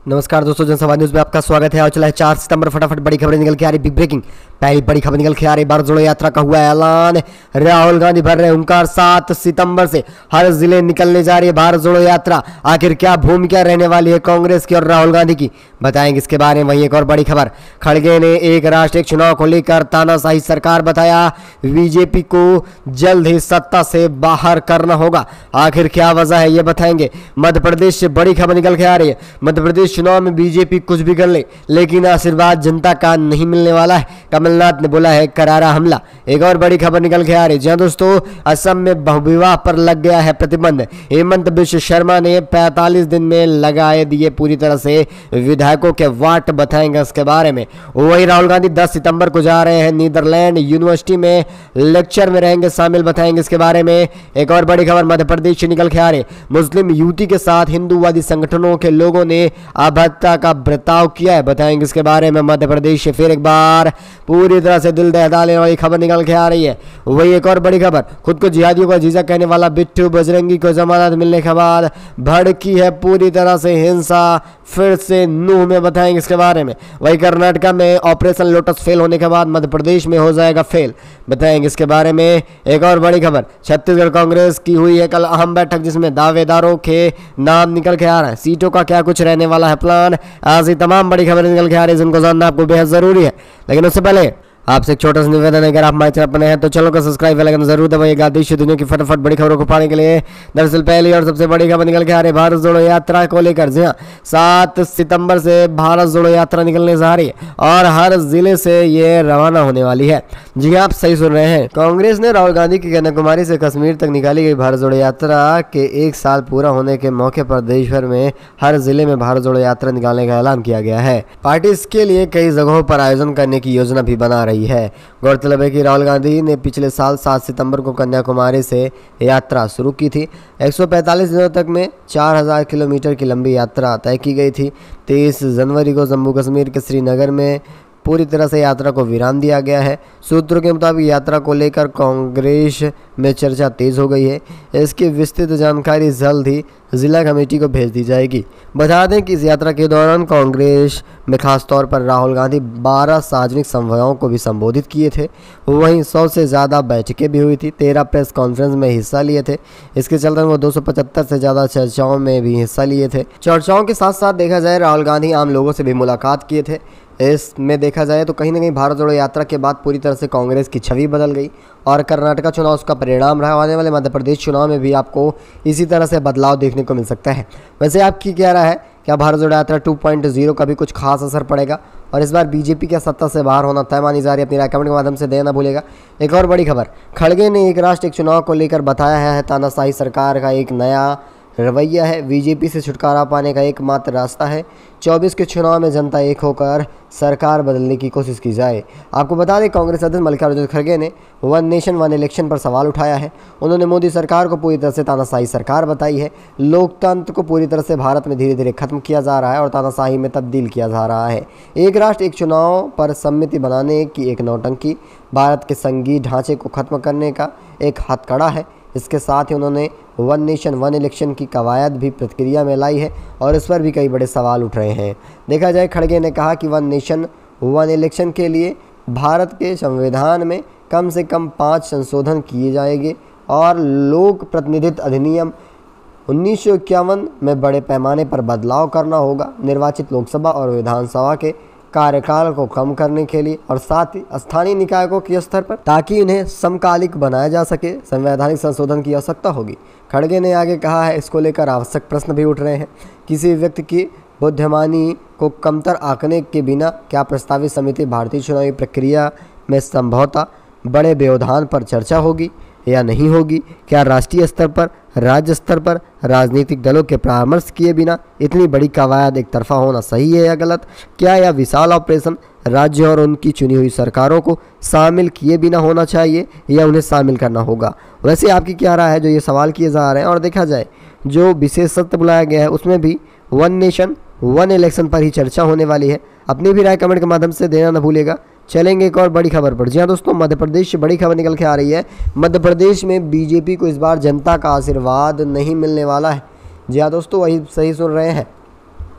नमस्कार दोस्तों, जनसभा न्यूज में आपका स्वागत है। और चला है 4 सितंबर, फटाफट बड़ी खबरें निकल के आ रही। बिग ब्रेकिंग, पहली बड़ी खबर निकल के आ रही। भारत जोड़ो यात्रा का हुआ ऐलान। राहुल गांधी भर रहे हुंकार। 7 सितंबर से हर जिले निकलने जा रही है भारत जोड़ो यात्रा। आखिर क्या भूमिका रहने वाली है कांग्रेस की और राहुल गांधी की, बताएंगे इसके बारे में। वहीं एक और बड़ी खबर, खड़गे ने एक राष्ट्र एक चुनाव को लेकर तानाशाही सरकार बताया। बीजेपी को जल्द ही सत्ता से बाहर करना होगा। आखिर क्या वजह है ये बताएंगे। मध्य प्रदेश से बड़ी खबर निकल के आ रही है। मध्य प्रदेश चुनाव में बीजेपी कुछ भी कर ले, लेकिन आशीर्वाद जनता का नहीं मिलने वाला है। कमलनाथ ने बोला है करारा हमला। एक और बड़ी खबर निकल के आ रही है। जहां दोस्तों असम में बहुविवाह पर लग गया है प्रतिबंध। हेमंत बिश्व शर्मा ने 45 दिन में लगाए दिए पूरी तरह से विधायकों के वाट, बताएंगे इसके बारे में। वही राहुल गांधी 10 सितंबर को जा रहे हैं नीदरलैंड यूनिवर्सिटी में, लेक्चर में रहेंगे शामिल, बताएंगे इसके बारे में। एक और बड़ी खबर मध्य प्रदेश से निकल के आ रही। मुस्लिम युवती के साथ हिंदूवादी संगठनों के लोगों ने अभद्रता का बर्ताव किया है, बताएंगे इसके बारे में। मध्य प्रदेश से फिर एक बार पूरी तरह से दिल दहलाने वाली खबर निकल के आ रही है। वही एक और बड़ी खबर, खुद को जिहादियों का जीजा कहने वाला बिट्टू बजरंगी को जमानत मिलने के बाद भड़की है पूरी तरह से हिंसा फिर से नूह में, बताएंगे इसके बारे में। वही कर्नाटका में ऑपरेशन लोटस फेल होने के बाद मध्य प्रदेश में हो जाएगा फेल, बताएंगे इसके बारे में। एक और बड़ी खबर, छत्तीसगढ़ कांग्रेस की हुई है कल अहम बैठक, जिसमें दावेदारों के नाम निकल के आ रहा है। सीटों का क्या कुछ रहने वाला है प्लान, आज ही तमाम बड़ी खबरें निकल के आ रही है जिनको जानना आपको बेहद जरूरी है। लेकिन उससे पहले आपसे एक छोटा सा निवेदन है, अगर आप हमारे चैनल पर नए हैं तो चैनल को सब्सक्राइब बेल आइकन जरूर दबाइएगा देश दुनिया की फटाफट बड़ी खबरों को पाने के लिए। दरअसल पहली और सबसे बड़ी खबर निकल के आ रही है भारत जोड़ो यात्रा को लेकर। जी हाँ, 7 सितंबर से भारत जोड़ो यात्रा निकलने जा रही है और हर जिले से ये रवाना होने वाली है। जी हाँ, आप सही सुन रहे हैं। कांग्रेस ने राहुल गांधी की कन्याकुमारी से कश्मीर तक निकाली गई भारत जोड़ो यात्रा के 1 साल पूरा होने के मौके पर देश भर में हर जिले में भारत जोड़ो यात्रा निकालने का ऐलान किया गया है। पार्टी इसके लिए कई जगहों पर आयोजन करने की योजना भी बना रही है। गौरतलब है कि राहुल गांधी ने पिछले साल 7 सितंबर को कन्याकुमारी से यात्रा शुरू की थी। 145 दिनों तक में 4000 किलोमीटर की लंबी यात्रा तय की गई थी। 23 जनवरी को जम्मू कश्मीर के श्रीनगर में पूरी तरह से यात्रा को विराम दिया गया है। सूत्रों के मुताबिक यात्रा को लेकर कांग्रेस में चर्चा तेज हो गई है। इसकी विस्तृत जानकारी जल्द ही जिला कमेटी को भेज दी जाएगी। बता दें कि इस यात्रा के दौरान कांग्रेस में खास तौर पर राहुल गांधी 12 सार्वजनिक सभाओं को भी संबोधित किए थे। वहीं 100 से ज़्यादा बैठकें भी हुई थी, 13 प्रेस कॉन्फ्रेंस में हिस्सा लिए थे। इसके चलते वो 275 से ज़्यादा चर्चाओं में भी हिस्सा लिए थे। चर्चाओं के साथ साथ देखा जाए राहुल गांधी आम लोगों से भी मुलाकात किए थे। इसमें देखा जाए तो कहीं ना कहीं भारत जोड़ो यात्रा के बाद पूरी तरह से कांग्रेस की छवि बदल गई और कर्नाटका चुनाव उसका परिणाम रहा। आने वाले मध्य प्रदेश चुनाव में भी आपको इसी तरह से बदलाव देखने को मिल सकता है। वैसे आपकी क्या राय है, क्या भारत जोड़ो यात्रा 2.0 का भी कुछ खास असर पड़ेगा और इस बार बीजेपी क्या सत्ता से बाहर होना तय मानी जा रही है? अपनी राय कमेंट के माध्यम से देना भूलेगा। एक और बड़ी खबर, खड़गे ने एक राष्ट्र एक चुनाव को लेकर बताया है तानाशाही सरकार का एक नया रवैया है। बीजेपी से छुटकारा पाने का एकमात्र रास्ता है 24 के चुनाव में जनता एक होकर सरकार बदलने की कोशिश की जाए। आपको बता दें, कांग्रेस अध्यक्ष मल्लिकार्जुन खड़गे ने 1 नेशन 1 इलेक्शन पर सवाल उठाया है। उन्होंने मोदी सरकार को पूरी तरह से तानाशाही सरकार बताई है। लोकतंत्र को पूरी तरह से भारत में धीरे धीरे खत्म किया जा रहा है और तानाशाही में तब्दील किया जा रहा है। एक राष्ट्र एक चुनाव पर समिति बनाने की एक नौटंकी भारत के संघीय ढांचे को खत्म करने का एक हथकड़ा है। इसके साथ ही उन्होंने 1 नेशन 1 इलेक्शन की कवायद भी प्रतिक्रिया में लाई है और इस पर भी कई बड़े सवाल उठ रहे हैं। देखा जाए, खड़गे ने कहा कि 1 नेशन 1 इलेक्शन के लिए भारत के संविधान में कम से कम 5 संशोधन किए जाएंगे और लोक प्रतिनिधित्व अधिनियम 1951 में बड़े पैमाने पर बदलाव करना होगा। निर्वाचित लोकसभा और विधानसभा के कार्यकाल को कम करने के लिए और साथ ही स्थानीय निकायों के स्तर पर, ताकि उन्हें समकालिक बनाया जा सके, संवैधानिक संशोधन की आवश्यकता होगी। खड़गे ने आगे कहा है, इसको लेकर आवश्यक प्रश्न भी उठ रहे हैं। किसी व्यक्ति की बुद्धिमानी को कमतर आंकने के बिना क्या प्रस्तावित समिति भारतीय चुनावी प्रक्रिया में संभवतः बड़े व्यवधान पर चर्चा होगी या नहीं होगी? क्या राष्ट्रीय स्तर पर, राज्य स्तर पर राजनीतिक दलों के परामर्श किए बिना इतनी बड़ी कवायद एक तरफा होना सही है या गलत? क्या यह विशाल ऑपरेशन राज्य और उनकी चुनी हुई सरकारों को शामिल किए बिना होना चाहिए या उन्हें शामिल करना होगा? वैसे आपकी क्या राय है जो ये सवाल किए जा रहे हैं? और देखा जाए, जो विशेष सत्र बुलाया गया है उसमें भी 1 नेशन 1 इलेक्शन पर ही चर्चा होने वाली है। अपनी भी राय कमेंट के माध्यम से देना न भूलेगा। चलेंगे एक और बड़ी खबर पर। जी हाँ दोस्तों, मध्य प्रदेश से बड़ी खबर निकल के आ रही है। मध्य प्रदेश में बीजेपी को इस बार जनता का आशीर्वाद नहीं मिलने वाला है। जी हाँ दोस्तों, वही सही सुन रहे हैं।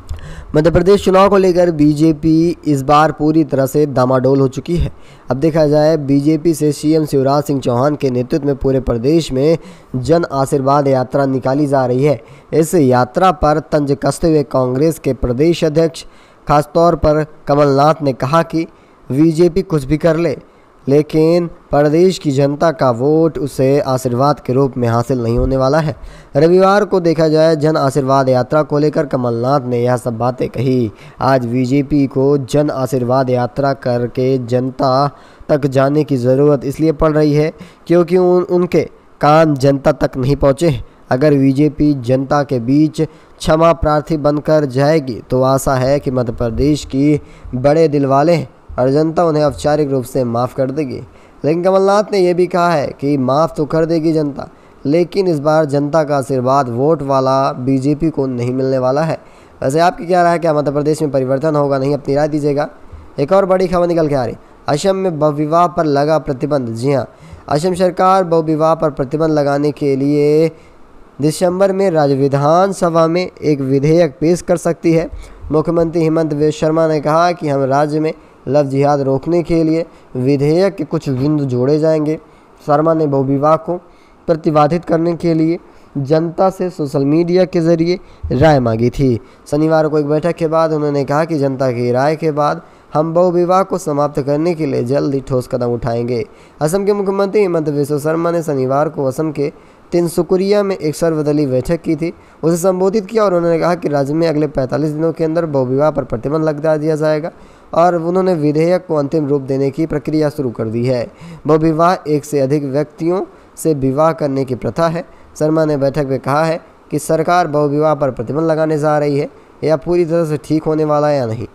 मध्य प्रदेश चुनाव को लेकर बीजेपी इस बार पूरी तरह से डामाडोल हो चुकी है। अब देखा जाए, बीजेपी से सीएम शिवराज सिंह चौहान के नेतृत्व में पूरे प्रदेश में जन आशीर्वाद यात्रा निकाली जा रही है। इस यात्रा पर तंज कसते हुए कांग्रेस के प्रदेश अध्यक्ष खासतौर पर कमलनाथ ने कहा कि बीजेपी कुछ भी कर ले, लेकिन प्रदेश की जनता का वोट उसे आशीर्वाद के रूप में हासिल नहीं होने वाला है। रविवार को देखा जाए, जन आशीर्वाद यात्रा को लेकर कमलनाथ ने यह सब बातें कही। आज बीजेपी को जन आशीर्वाद यात्रा करके जनता तक जाने की ज़रूरत इसलिए पड़ रही है क्योंकि उनके कान जनता तक नहीं पहुँचे। अगर बीजेपी जनता के बीच क्षमा प्रार्थी बनकर जाएगी तो आशा है कि मध्य प्रदेश की बड़े दिल वाले हैं और जनता उन्हें औपचारिक रूप से माफ़ कर देगी। लेकिन कमलनाथ ने यह भी कहा है कि माफ़ तो कर देगी जनता, लेकिन इस बार जनता का आशीर्वाद वोट वाला बीजेपी को नहीं मिलने वाला है। वैसे आपकी क्या राय है, क्या मध्य प्रदेश में परिवर्तन होगा? नहीं, अपनी राय दीजिएगा। एक और बड़ी खबर निकल के आ रही, असम में बहुविवाह पर लगा प्रतिबंध। जी हाँ, असम सरकार बहुविवाह पर प्रतिबंध लगाने के लिए दिसंबर में राज्य विधानसभा में एक विधेयक पेश कर सकती है। मुख्यमंत्री हेमंत बिस्वा शर्मा ने कहा कि हम राज्य में लव जिहाद रोकने के लिए विधेयक के कुछ बिंदु जोड़े जाएंगे। शर्मा ने बहुविवाह को प्रतिबंधित करने के लिए जनता से सोशल मीडिया के जरिए राय मांगी थी। शनिवार को एक बैठक के बाद उन्होंने कहा कि जनता की राय के बाद हम बहुविवाह को समाप्त करने के लिए जल्द ही ठोस कदम उठाएंगे। असम के मुख्यमंत्री हेमंत बिस्वा शर्मा ने शनिवार को असम के तिनसुकिया में एक सर्वदलीय बैठक की थी। उसे संबोधित किया और उन्होंने कहा कि राज्य में अगले 45 दिनों के अंदर बहुविवाह पर प्रतिबंध लगा दिया जाएगा और उन्होंने विधेयक को अंतिम रूप देने की प्रक्रिया शुरू कर दी है। बहुविवाह एक से अधिक व्यक्तियों से विवाह करने की प्रथा है। शर्मा ने बैठक में कहा है कि सरकार बहुविवाह पर प्रतिबंध लगाने जा रही है, यह पूरी तरह से ठीक होने वाला है या नहीं।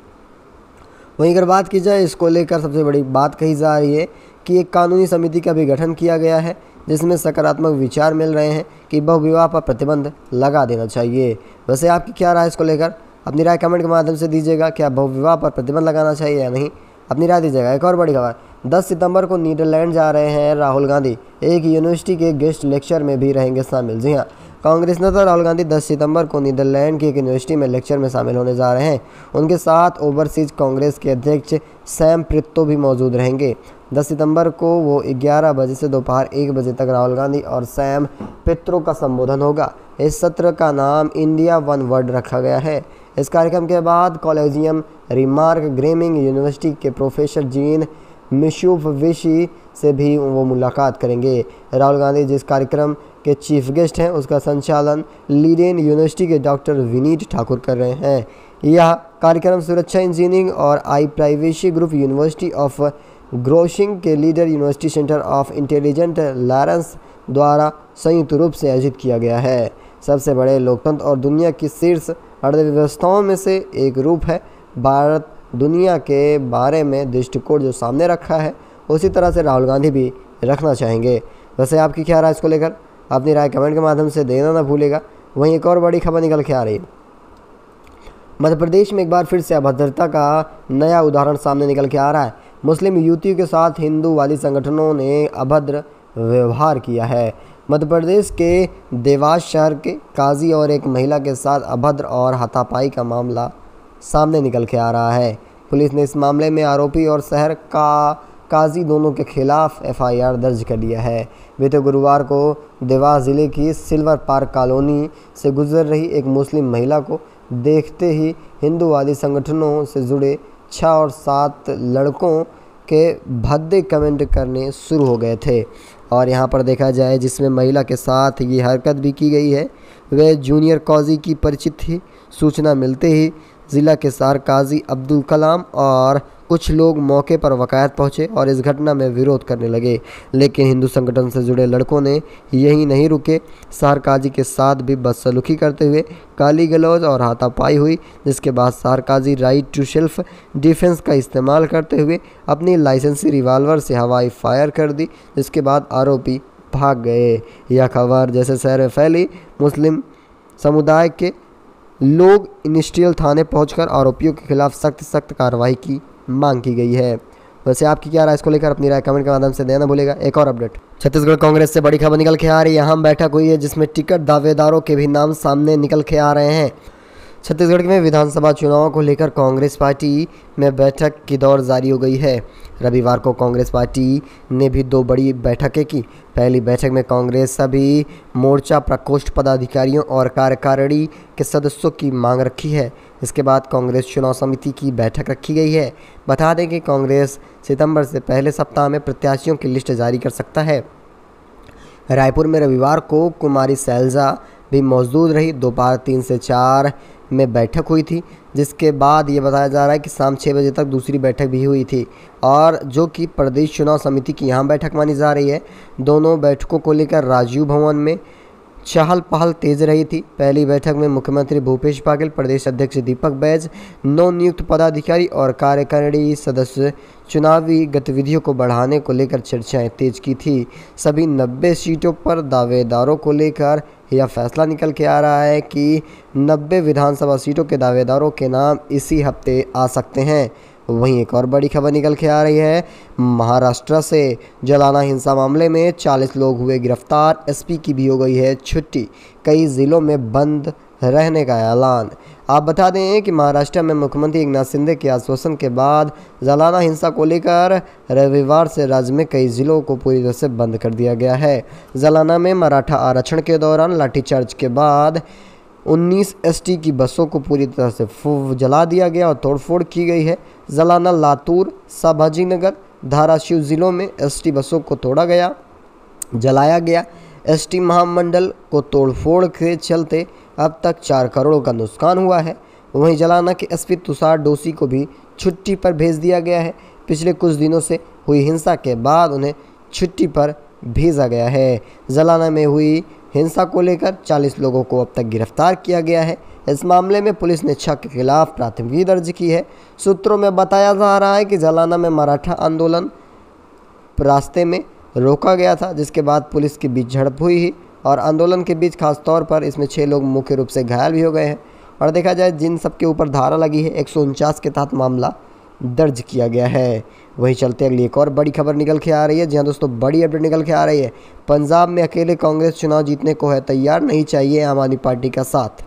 वहीं अगर बात की जाए, इसको लेकर सबसे बड़ी बात कही जा रही है कि एक कानूनी समिति का भी गठन किया गया है जिसमें सकारात्मक विचार मिल रहे हैं कि बहुविवाह पर प्रतिबंध लगा देना चाहिए। वैसे आपकी क्या राय इसको लेकर? अपनी राय कमेंट के माध्यम से दीजिएगा। क्या बहुविवाह पर प्रतिबंध लगाना चाहिए या नहीं, अपनी राय दीजिएगा। एक और बड़ी खबर, 10 सितंबर को नीदरलैंड जा रहे हैं राहुल गांधी। एक यूनिवर्सिटी के गेस्ट लेक्चर में भी रहेंगे शामिल। जी हाँ, कांग्रेस नेता राहुल गांधी 10 सितंबर को नीदरलैंड की एक यूनिवर्सिटी में लेक्चर में शामिल होने जा रहे हैं। उनके साथ ओवरसीज कांग्रेस के अध्यक्ष सैम पित्रो भी मौजूद रहेंगे। 10 सितंबर को वो 11 बजे से दोपहर 1 बजे तक राहुल गांधी और सैम पित्रो का संबोधन होगा। इस सत्र का नाम इंडिया वन वर्ल्ड रखा गया है। इस कार्यक्रम के बाद कॉलेजियम रिमार्क ग्रेमिंग यूनिवर्सिटी के प्रोफेसर जीन मिशुफविशी से भी वो मुलाकात करेंगे। राहुल गांधी जिस कार्यक्रम के चीफ गेस्ट हैं उसका संचालन लीडेन यूनिवर्सिटी के डॉक्टर विनीत ठाकुर कर रहे हैं। यह कार्यक्रम सुरक्षा इंजीनियरिंग और I privacy group university of Groningen के Leiden university centre of intelligent Lawrence द्वारा संयुक्त रूप से आयोजित किया गया है। सबसे बड़े लोकतंत्र और दुनिया की शीर्ष अर्थव्यवस्थाओं में से एक रूप है भारत। दुनिया के बारे में दृष्टिकोण जो सामने रखा है उसी तरह से राहुल गांधी भी रखना चाहेंगे। वैसे आपकी क्या राय इसको लेकर? अपनी राय कमेंट के माध्यम से देना ना भूलेगा। वहीं एक और बड़ी खबर निकल के आ रही है, मध्य प्रदेश में एक बार फिर से अभद्रता का नया उदाहरण सामने निकल के आ रहा है। मुस्लिम युवतियों के साथ हिंदूवादी संगठनों ने अभद्र व्यवहार किया है। मध्य प्रदेश के देवास शहर के काजी और एक महिला के साथ अभद्र और हाथापाई का मामला सामने निकल के आ रहा है। पुलिस ने इस मामले में आरोपी और शहर का काजी दोनों के खिलाफ एफआईआर दर्ज कर लिया है। बीते गुरुवार को देवास जिले की सिल्वर पार्क कॉलोनी से गुजर रही एक मुस्लिम महिला को देखते ही हिंदूवादी संगठनों से जुड़े 6 और 7 लड़कों के भद्दे कमेंट करने शुरू हो गए थे। और यहाँ पर देखा जाए, जिसमें महिला के साथ ये हरकत भी की गई है वह जूनियर काजी की परिचित थी। सूचना मिलते ही ज़िला के सार काजी अब्दुल कलाम और कुछ लोग मौके पर वकायत पहुँचे और इस घटना में विरोध करने लगे, लेकिन हिंदू संगठन से जुड़े लड़कों ने यही नहीं रुके। सार काजी के साथ भी बदसलूकी करते हुए गाली गलौज और हाथापाई हुई, जिसके बाद सार काजी राइट टू सेल्फ डिफेंस का इस्तेमाल करते हुए अपनी लाइसेंसी रिवाल्वर से हवाई फायर कर दी, जिसके बाद आरोपी भाग गए। यह खबर जैसे शहर में फैली, मुस्लिम समुदाय के लोग इंडस्ट्रियल थाने पहुंचकर आरोपियों के खिलाफ सख्त कार्रवाई की मांग की गई है। वैसे आपकी क्या राय इसको लेकर? अपनी राय कमेंट के माध्यम से देना भूलेगा। एक और अपडेट, छत्तीसगढ़ कांग्रेस से बड़ी खबर निकल के आ रही है। अहम बैठक हुई है जिसमें टिकट दावेदारों के भी नाम सामने निकल के आ रहे हैं। छत्तीसगढ़ में विधानसभा चुनाव को लेकर कांग्रेस पार्टी में बैठक की दौर जारी हो गई है। रविवार को कांग्रेस पार्टी ने भी दो बड़ी बैठकें की। पहली बैठक में कांग्रेस सभी मोर्चा प्रकोष्ठ पदाधिकारियों और कार्यकारिणी के सदस्यों की मांग रखी है। इसके बाद कांग्रेस चुनाव समिति की बैठक रखी गई है। बता दें कि कांग्रेस सितंबर से पहले सप्ताह में प्रत्याशियों की लिस्ट जारी कर सकता है। रायपुर में रविवार को कुमारी सैलजा भी मौजूद रही। दोपहर 3 से 4 में बैठक हुई थी, जिसके बाद ये बताया जा रहा है कि शाम 6 बजे तक दूसरी बैठक भी हुई थी, और जो कि प्रदेश चुनाव समिति की यहाँ बैठक मानी जा रही है। दोनों बैठकों को लेकर राजीव भवन में चहल पहल तेज रही थी। पहली बैठक में मुख्यमंत्री भूपेश बघेल, प्रदेश अध्यक्ष दीपक बैज, नवनियुक्त पदाधिकारी और कार्यकारिणी सदस्य चुनावी गतिविधियों को बढ़ाने को लेकर चर्चाएं तेज की थी। सभी 90 सीटों पर दावेदारों को लेकर यह फैसला निकल के आ रहा है कि 90 विधानसभा सीटों के दावेदारों के नाम इसी हफ्ते आ सकते हैं। वहीं एक और बड़ी खबर निकल के आ रही है महाराष्ट्र से। जलाना हिंसा मामले में 40 लोग हुए गिरफ्तार। एसपी की भी हो गई है छुट्टी। कई जिलों में बंद रहने का ऐलान। आप बता दें कि महाराष्ट्र में मुख्यमंत्री एकनाथ शिंदे के आश्वासन के बाद जलाना हिंसा को लेकर रविवार से राज्य में कई जिलों को पूरी तरह से बंद कर दिया गया है। जलाना में मराठा आरक्षण के दौरान लाठीचार्ज के बाद 19 एसटी की बसों को पूरी तरह से जला दिया गया और तोड़फोड़ की गई है। जलाना, लातूर, संभाजीनगर, धाराशिव जिलों में एसटी बसों को तोड़ा गया, जलाया गया। एसटी महामंडल को तोड़फोड़ के चलते अब तक 4 करोड़ का नुकसान हुआ है। वहीं जलाना के एसपी तुषार डोसी को भी छुट्टी पर भेज दिया गया है। पिछले कुछ दिनों से हुई हिंसा के बाद उन्हें छुट्टी पर भेजा गया है। जलाना में हुई हिंसा को लेकर 40 लोगों को अब तक गिरफ्तार किया गया है। इस मामले में पुलिस ने 6 के खिलाफ प्राथमिकी दर्ज की है। सूत्रों में बताया जा रहा है कि जलाना में मराठा आंदोलन रास्ते में रोका गया था, जिसके बाद पुलिस के बीच झड़प हुई ही, और आंदोलन के बीच खासतौर पर इसमें 6 लोग मुख्य रूप से घायल भी हो गए हैं। और देखा जाए जिन सबके ऊपर धारा लगी है 149 के तहत मामला दर्ज किया गया है। वहीं चलते अगली एक और बड़ी खबर निकल के आ रही है। जी हाँ दोस्तों, बड़ी अपडेट निकल के आ रही है। पंजाब में अकेले कांग्रेस चुनाव जीतने को है तैयार, नहीं चाहिए आम आदमी पार्टी का साथ।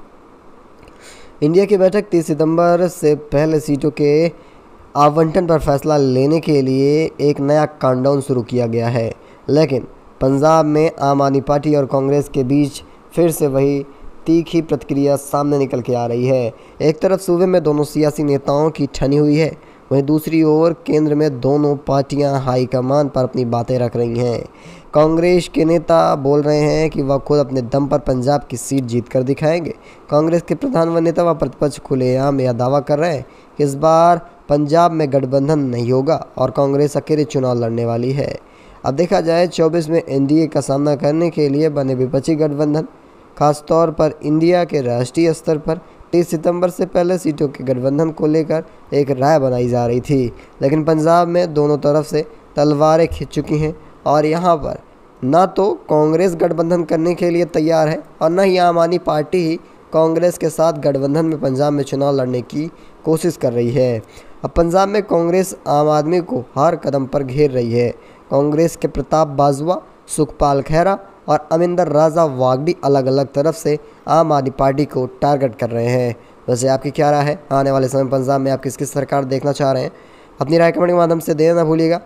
इंडिया की बैठक 30 सितंबर से पहले सीटों के आवंटन पर फैसला लेने के लिए एक नया काउंटडाउन शुरू किया गया है, लेकिन पंजाब में आम आदमी पार्टी और कांग्रेस के बीच फिर से वही तीखी प्रतिक्रिया सामने निकल के आ रही है। एक तरफ सूबे में दोनों सियासी नेताओं की ठनी हुई है, वहीं दूसरी ओर केंद्र में दोनों पार्टियां हाईकमान पर अपनी बातें रख रही हैं। कांग्रेस के नेता बोल रहे हैं कि वह खुद अपने दम पर पंजाब की सीट जीत कर दिखाएंगे। कांग्रेस के प्रधान व नेता व प्रतिपक्ष खुलेआम यह दावा कर रहे हैं कि इस बार पंजाब में गठबंधन नहीं होगा और कांग्रेस अकेले चुनाव लड़ने वाली है। अब देखा जाए 24 में एनडीए का सामना करने के लिए बने विपक्षी गठबंधन, खासतौर पर इंडिया के राष्ट्रीय स्तर पर 30 सितंबर से पहले सीटों के गठबंधन को लेकर एक राय बनाई जा रही थी, लेकिन पंजाब में दोनों तरफ से तलवारें खिंच चुकी हैं और यहाँ पर न तो कांग्रेस गठबंधन करने के लिए तैयार है और न ही आम आदमी पार्टी ही कांग्रेस के साथ गठबंधन में पंजाब में चुनाव लड़ने की कोशिश कर रही है। अब पंजाब में कांग्रेस आम आदमी को हर कदम पर घेर रही है। कांग्रेस के प्रताप बाजवा, सुखपाल खैरा और अमिंदर राजा वागडी अलग अलग तरफ से आम आदमी पार्टी को टारगेट कर रहे हैं। वैसे आपकी क्या राय है? आने वाले समय पंजाब में आप किसकी सरकार देखना चाह रहे हैं? अपनी राय कमेंट के माध्यम से देना ना भूलिएगा।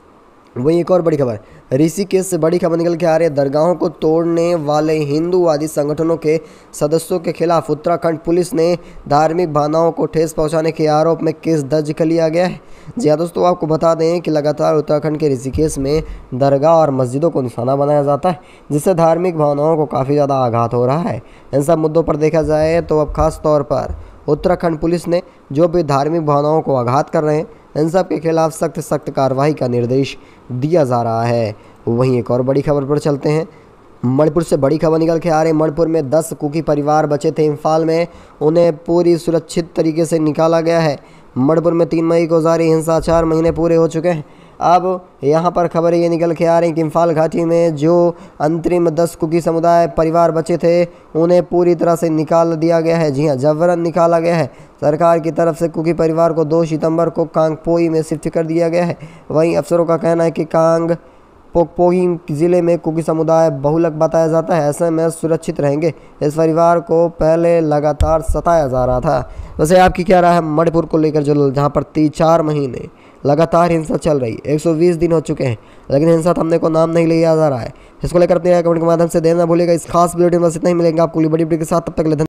वहीं एक और बड़ी खबर, ऋषिकेश से बड़ी खबर निकल के आ रही है। दरगाहों को तोड़ने वाले हिंदूवादी संगठनों के सदस्यों के खिलाफ उत्तराखंड पुलिस ने धार्मिक भावनाओं को ठेस पहुंचाने के आरोप में केस दर्ज कर लिया गया है। जी हाँ दोस्तों, आपको बता दें कि लगातार उत्तराखंड के ऋषिकेश में दरगाह और मस्जिदों को निशाना बनाया जाता है, जिससे धार्मिक भावनाओं को काफ़ी ज़्यादा आघात हो रहा है। इन सब मुद्दों पर देखा जाए तो अब खास तौर पर उत्तराखंड पुलिस ने जो भी धार्मिक भावनाओं को आघात कर रहे हैं, इन सब के खिलाफ सख्त कार्रवाई का निर्देश दिया जा रहा है। वहीं एक और बड़ी खबर पर चलते हैं। मणिपुर से बड़ी खबर निकल के आ रही है। मणिपुर में 10 कुकी परिवार बचे थे इम्फाल में, उन्हें पूरी सुरक्षित तरीके से निकाला गया है। मणिपुर में 3 मई को जारी हिंसा 4 महीने पूरे हो चुके हैं। अब यहाँ पर खबर ये निकल के आ रही है कि इम्फाल घाटी में जो अंतरिम 10 कुकी समुदाय परिवार बचे थे, उन्हें पूरी तरह से निकाल दिया गया है। जी हाँ, जबरन निकाला गया है। सरकार की तरफ से कुकी परिवार को 2 सितंबर को कांगपोई में शिफ्ट कर दिया गया है। वहीं अफसरों का कहना है कि कांग पोकपोगिंग जिले में कुकी समुदाय बहुलक बताया जाता है, ऐसे में सुरक्षित रहेंगे। इस परिवार को पहले लगातार सताया जा रहा था। वैसे आपकी क्या राय है मणिपुर को लेकर, जो जहाँ पर 4 महीने लगातार हिंसा चल रही, 120 दिन हो चुके हैं, लेकिन हिंसा थमने को नाम नहीं लिया जा रहा है। इसको लेकर अपने कमेंट के माध्यम से देना भूलिएगा। इस खास वीडियो में बस इतना ही, मिलेंगे आपको बड़ी वीडियो के साथ, तब तक के लिए